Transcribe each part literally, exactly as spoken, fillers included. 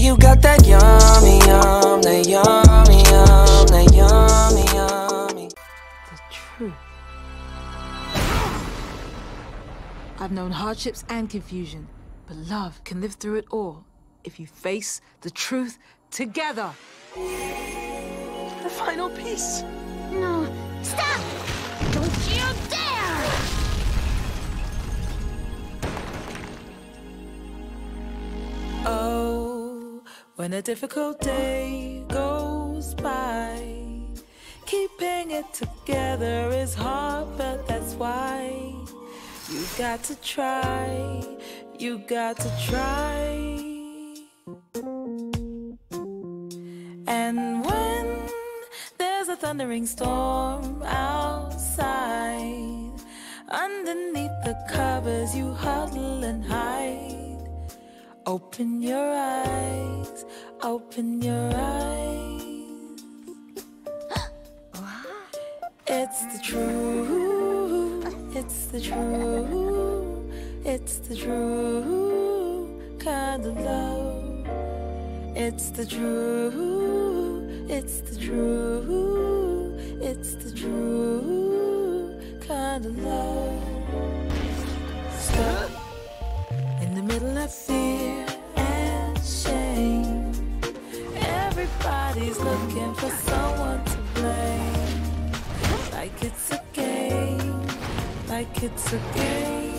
you got that yummy, yum, that yummy, yum, that yummy, yummy. The truth. I've known hardships and confusion, but love can live through it all if you face the truth together. The final piece. No, stop! Don't you dare! Oh, when a difficult day goes by, keeping it together is hard, but that's why you got to try, you got to try. And when there's a thundering storm outside, underneath the covers you huddle and hide. Open your eyes, open your eyes. It's the truth, it's the truth, it's the true kind of love. It's the truth, it's the truth, it's the true kind of love. Stuck in the middle of fear and shame, everybody's looking for someone to blame. Like it's a game, like it's a game.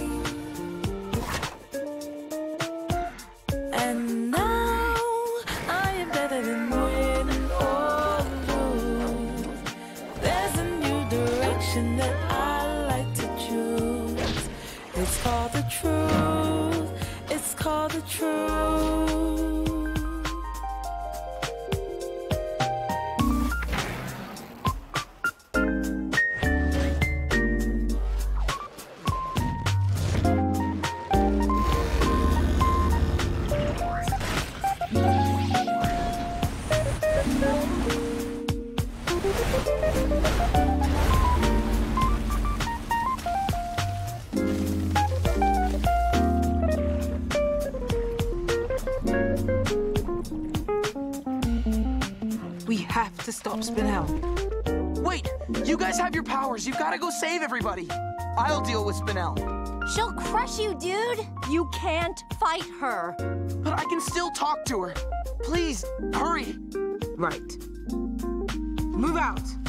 And now I am better than win or lose. There's a new direction that I like to choose. It's called the truth. It's called the truth. We have to stop Spinel. Wait, you guys have your powers. You've got to go save everybody. I'll deal with Spinel. She'll crush you, dude. You can't fight her. But I can still talk to her. Please, hurry. Right. Move out.